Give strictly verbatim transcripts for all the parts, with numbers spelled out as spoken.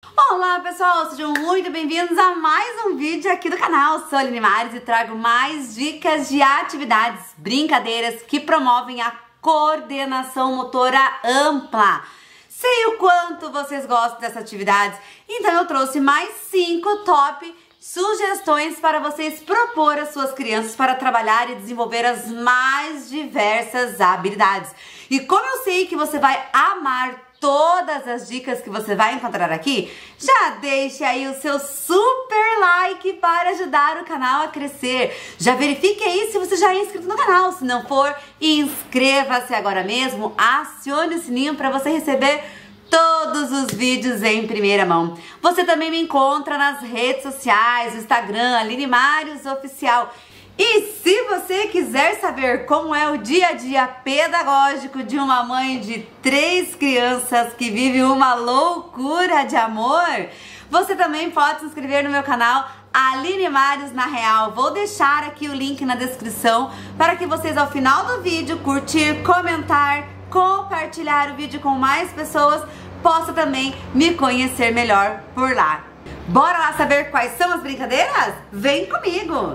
Olá pessoal, sejam muito bem-vindos a mais um vídeo aqui do canal. Sou a Aline Mares e trago mais dicas de atividades, brincadeiras que promovem a coordenação motora ampla. Sei o quanto vocês gostam dessas atividades, então eu trouxe mais cinco top sugestões para vocês propor às suas crianças para trabalhar e desenvolver as mais diversas habilidades. E como eu sei que você vai amar todas as dicas que você vai encontrar aqui, já deixe aí o seu super like para ajudar o canal a crescer. Já verifique aí se você já é inscrito no canal. Se não for, inscreva-se agora mesmo, acione o sininho para você receber todos os vídeos em primeira mão. Você também me encontra nas redes sociais, no Instagram, Aline Mares Oficial. E se você quiser saber como é o dia a dia pedagógico de uma mãe de três crianças que vive uma loucura de amor, você também pode se inscrever no meu canal Aline Mares na Real. Vou deixar aqui o link na descrição para que vocês ao final do vídeo curtir, comentar, compartilhar o vídeo com mais pessoas, possa também me conhecer melhor por lá. Bora lá saber quais são as brincadeiras? Vem comigo!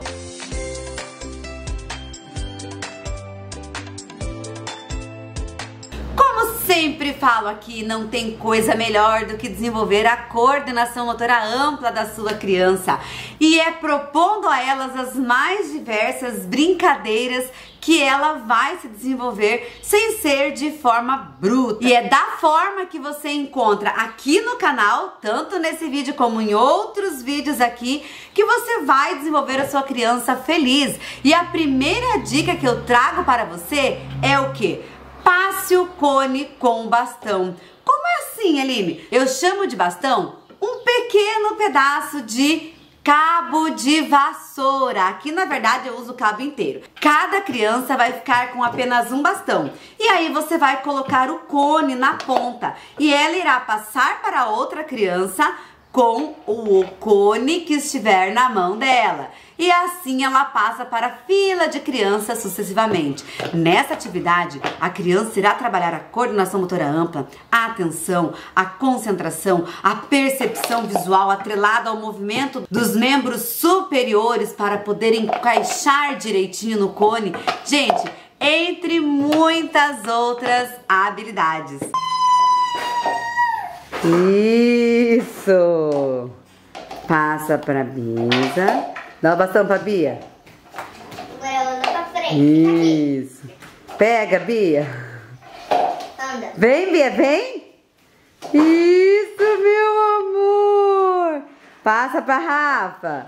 Sempre falo aqui, não tem coisa melhor do que desenvolver a coordenação motora ampla da sua criança. E é propondo a elas as mais diversas brincadeiras que ela vai se desenvolver sem ser de forma bruta. E é da forma que você encontra aqui no canal, tanto nesse vídeo como em outros vídeos aqui, que você vai desenvolver a sua criança feliz. E a primeira dica que eu trago para você é o quê? Passe o cone com bastão. Como é assim, Aline? Eu chamo de bastão um pequeno pedaço de cabo de vassoura. Aqui, na verdade, eu uso o cabo inteiro. Cada criança vai ficar com apenas um bastão. E aí você vai colocar o cone na ponta. E ela irá passar para outra criança com o cone que estiver na mão dela. E assim ela passa para a fila de crianças sucessivamente. Nessa atividade, a criança irá trabalhar a coordenação motora ampla, a atenção, a concentração, a percepção visual atrelada ao movimento dos membros superiores para poder encaixar direitinho no cone. Gente, entre muitas outras habilidades. Isso! Passa pra Bisa. Dá o bastão pra Bia. Agora anda pra frente. Isso. Pega, Bia. Anda. Vem, Bia, vem. Isso, meu amor. Passa pra Rafa.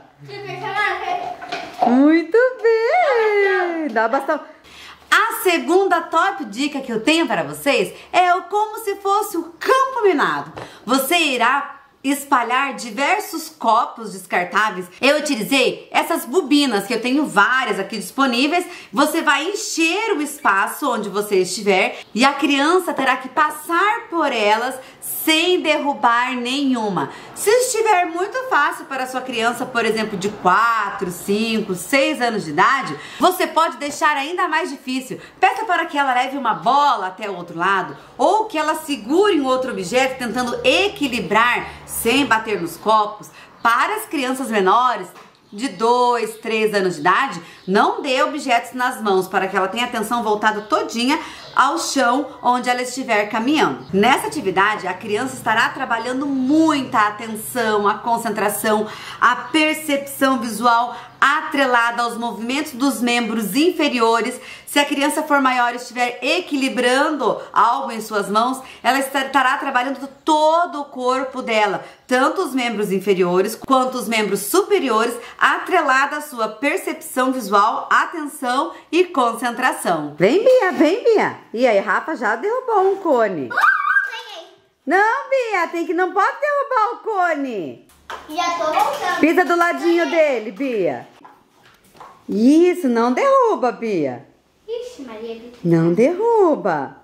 Muito bem. Dá o bastão. A segunda top dica que eu tenho para vocês é o como se fosse o campo minado. Você irá espalhar diversos copos descartáveis. Eu utilizei essas bobinas, que eu tenho várias aqui disponíveis. Você vai encher o espaço onde você estiver e a criança terá que passar por elas sem derrubar nenhuma. Se estiver muito fácil para a sua criança, por exemplo, de quatro, cinco, seis anos de idade, você pode deixar ainda mais difícil. Peça para que ela leve uma bola até o outro lado ou que ela segure um outro objeto tentando equilibrar sem bater nos copos. Para as crianças menores, de dois, três anos de idade, não dê objetos nas mãos para que ela tenha a atenção voltada todinha ao chão onde ela estiver caminhando. Nessa atividade, a criança estará trabalhando muita atenção, a concentração, a percepção visual atrelada aos movimentos dos membros inferiores. Se a criança for maior e estiver equilibrando algo em suas mãos, ela estará trabalhando todo o corpo dela, tanto os membros inferiores quanto os membros superiores, atrelada à sua percepção visual, atenção e concentração. Vem, Bia, vem, Bia. E aí, Rafa já derrubou um cone. Não, Bia, tem que não pode derrubar o cone. Já tô voltando. Pisa do ladinho dele, Bia. Isso, não derruba, Bia. Ixi, Maria. Não derruba.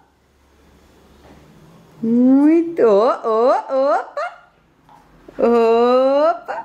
Muito. Oh, oh, opa. Opa.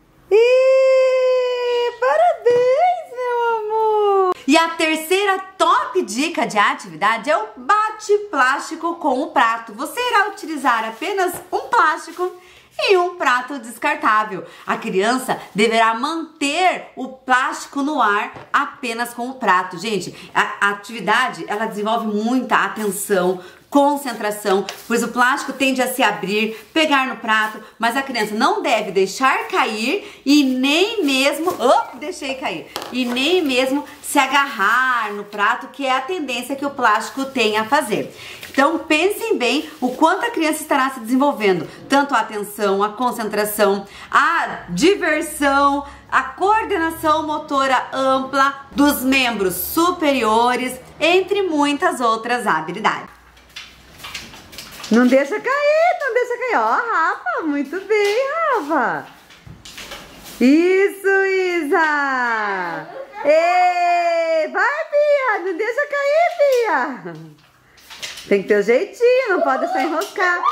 Ih, parabéns, meu amor. E a terceira top dica de atividade é o bate plástico com o prato. Você irá utilizar apenas um plástico e um prato descartável. A criança deverá manter o plástico no ar apenas com o prato. Gente, a, a atividade ela desenvolve muita atenção, concentração, pois o plástico tende a se abrir, pegar no prato, mas a criança não deve deixar cair e nem mesmo, oh, deixei cair, e nem mesmo se agarrar no prato, que é a tendência que o plástico tem a fazer. Então pensem bem o quanto a criança estará se desenvolvendo, tanto a atenção, a concentração, a diversão, a coordenação motora ampla dos membros superiores, entre muitas outras habilidades. Não deixa cair, não deixa cair. Ó, Rafa, muito bem, Rafa. Isso, Isa. Ei, vai, Bia, não deixa cair, Bia. Tem que ter o jeitinho, não pode deixar enroscar.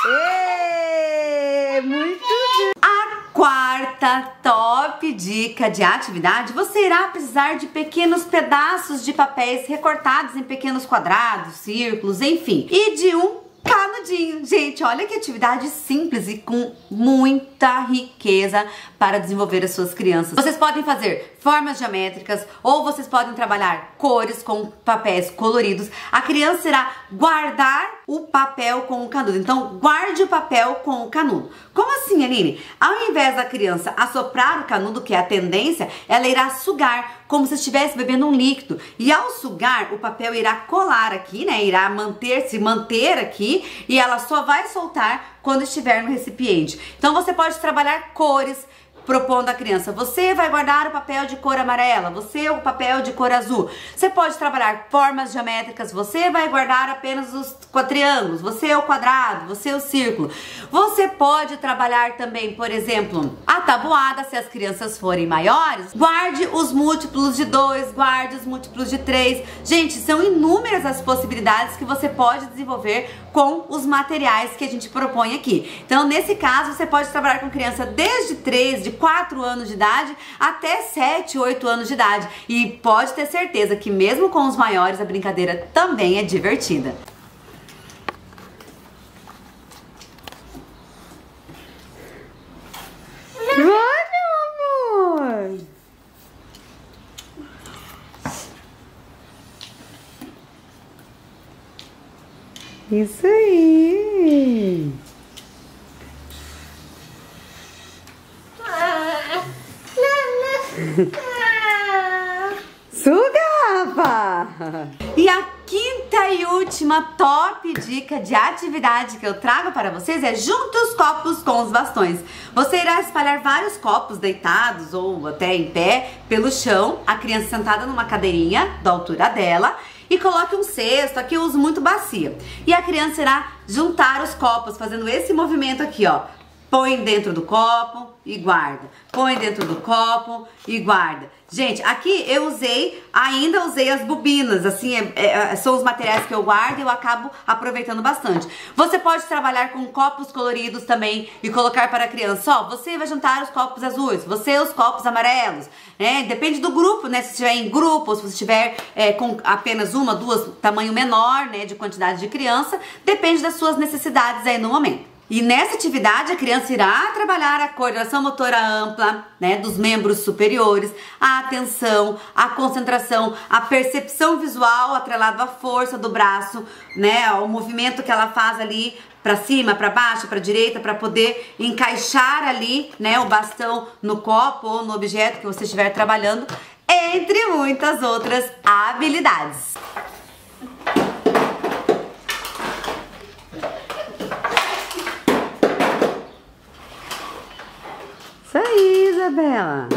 Ei, muito bem. A quarta top dica de atividade, você irá precisar de pequenos pedaços de papéis recortados em pequenos quadrados, círculos, enfim, e de um canudinho. Gente, olha que atividade simples e com muita riqueza para desenvolver as suas crianças. Vocês podem fazer formas geométricas ou vocês podem trabalhar cores com papéis coloridos. A criança irá guardar o papel com o canudo. Então, guarde o papel com o canudo. Como assim, Aline? Ao invés da criança assoprar o canudo, que é a tendência, ela irá sugar, como se estivesse bebendo um líquido. E ao sugar, o papel irá colar aqui, né? Irá manter, se manter aqui, e ela só vai soltar quando estiver no recipiente. Então você pode trabalhar cores, propondo à criança, você vai guardar o papel de cor amarela, você o papel de cor azul. Você pode trabalhar formas geométricas, você vai guardar apenas os triângulos, você o quadrado, você o círculo. Você pode trabalhar também, por exemplo, a tabuada, se as crianças forem maiores, guarde os múltiplos de dois, guarde os múltiplos de três. Gente, são inúmeras as possibilidades que você pode desenvolver com os materiais que a gente propõe aqui. Então, nesse caso, você pode trabalhar com criança desde três, de quatro anos de idade até sete, oito anos de idade. E pode ter certeza que mesmo com os maiores, a brincadeira também é divertida. Vai, meu amor! Isso aí! Suga, Rafa! E a quinta e última top dica de atividade que eu trago para vocês é junte os copos com os bastões. Você irá espalhar vários copos deitados ou até em pé pelo chão, a criança sentada numa cadeirinha da altura dela, e coloque um cesto, aqui eu uso muito bacia. E a criança irá juntar os copos fazendo esse movimento aqui, ó. Põe dentro do copo e guarda. Põe dentro do copo e guarda. Gente, aqui eu usei, ainda usei as bobinas, assim, é, é, são os materiais que eu guardo e eu acabo aproveitando bastante. Você pode trabalhar com copos coloridos também e colocar para a criança, ó, você vai juntar os copos azuis, você os copos amarelos, né? Depende do grupo, né? Se estiver em grupo, ou se você estiver é, com apenas uma, duas, tamanho menor, né, de quantidade de criança, depende das suas necessidades aí no momento. E nessa atividade a criança irá trabalhar a coordenação motora ampla, né, dos membros superiores, a atenção, a concentração, a percepção visual atrelado à força do braço, né, o movimento que ela faz ali para cima, para baixo, para direita, para poder encaixar ali, né, o bastão no copo ou no objeto que você estiver trabalhando, entre muitas outras habilidades. Isso aí, Isabela.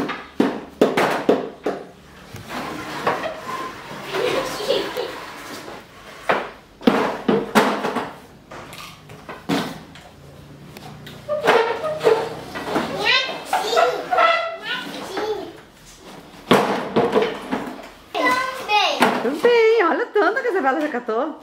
Tudo bem, olha o tanto que a Isabela já catou.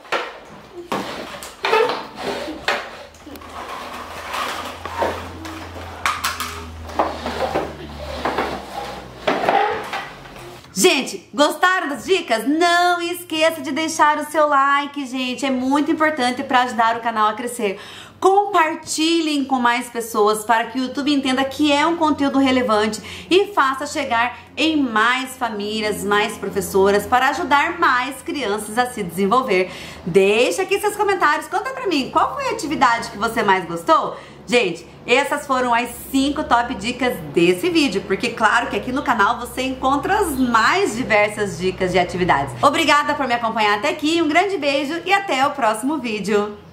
Gente, gostaram das dicas? Não esqueça de deixar o seu like, gente. É muito importante para ajudar o canal a crescer. Compartilhem com mais pessoas para que o YouTube entenda que é um conteúdo relevante e faça chegar em mais famílias, mais professoras, para ajudar mais crianças a se desenvolver. Deixa aqui seus comentários, conta pra mim, qual foi a atividade que você mais gostou? Gente, essas foram as cinco top dicas desse vídeo, porque claro que aqui no canal você encontra as mais diversas dicas de atividades. Obrigada por me acompanhar até aqui, um grande beijo e até o próximo vídeo.